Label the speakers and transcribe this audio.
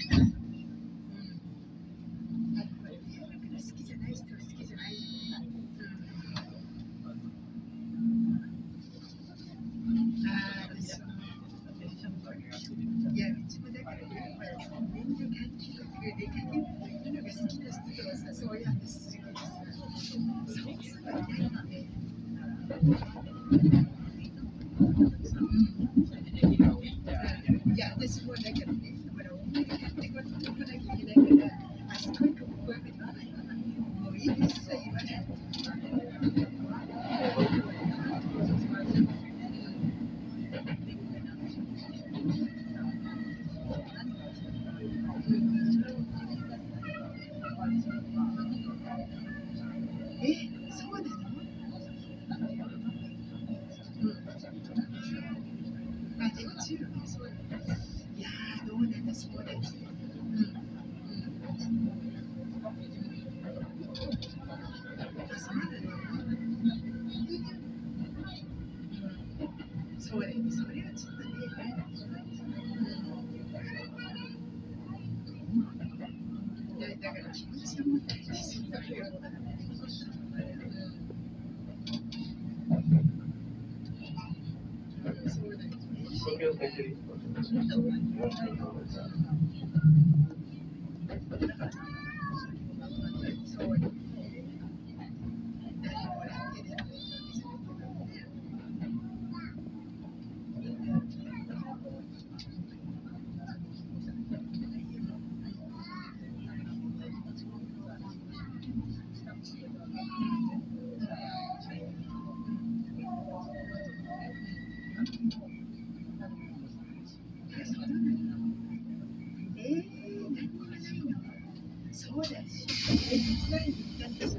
Speaker 1: いや、うちもだからやっぱり年中短期とか出かけるのが好きな人とはさ、そういう話するけどさ、そういう人はいないので、いや、私もだからね、ほら、お金買ってこなきゃいけないから、あそこ行く、ここ行くって言わないかな。もう一切言わない。え、そうなの？あ、でも中国そうなの。いやー、どうなんだ、そうだよ。あ、そうなの。そうだよね、それはちょっとね、いや、だから気持ちを持ってしんどいよ。そうだよね。そうよね。何もらってるのにじゃないけどね。そうなの。何もないの。そうだし。いつ前に行ったんですよ。